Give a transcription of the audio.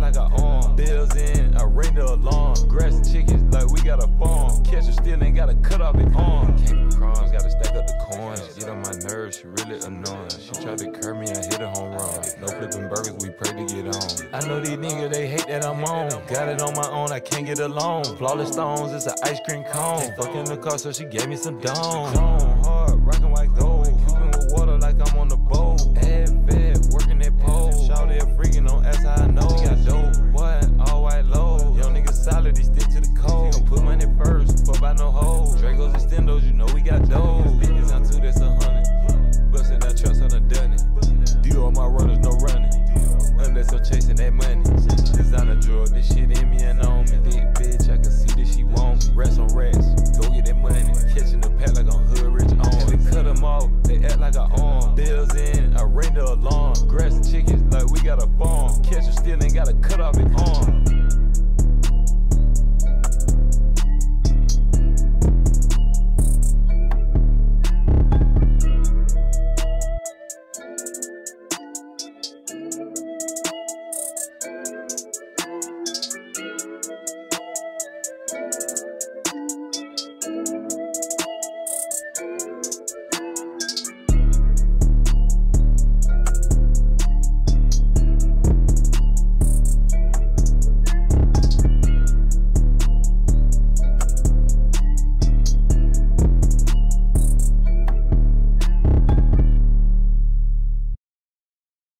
like I own. Bills in, I ring the alarm. Grass chickens like we got a farm. Catch her still ain't gotta cut off it arm. Came from crumbs, gotta stack up the coins. Get on my nerves, she really annoying. She tried to curb me, I hit a home run. No flipping burgers, we pray to get on. I know these niggas, they hate that I'm on. Got it on my own, I can't get along. Flawless stones, it's an ice cream cone. Fuck in the car, so she gave me some dome. Hard, rockin' white gold. Cubing with water like I'm on the boat. Fed, working that pole. Shawty a freakin' on S, I know. She got dope, boy, all white low. Young nigga solid, he stick to the code. Gon' put money first, fuck by no hoes. Dragos and Stendos, you know we got those. Bitches on 2, that's 100. Bustin' that trucks, I done done it. Deal on my runners, no running. Unless I'm chasing that money. Designer drug, this shit in me and on me. Big bitch, I can see that she want me. Rats on rats, go get that money. Catching the pack like I'm hood rich on. They cut them off, they act like I own. Bills in, I ring the alarm. Grass chickens like we got a farm. Catch her still ain't gotta cut off it arm.